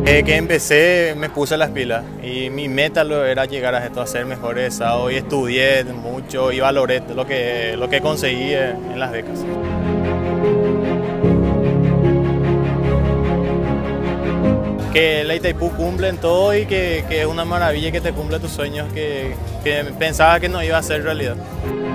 Que empecé me puse las pilas y mi meta era llegar a esto, a ser mejor egresado y estudié mucho y valoré lo que conseguí en las becas. Que la Itaipú cumple en todo y que es una maravilla que te cumple tus sueños que pensaba que no iba a ser realidad.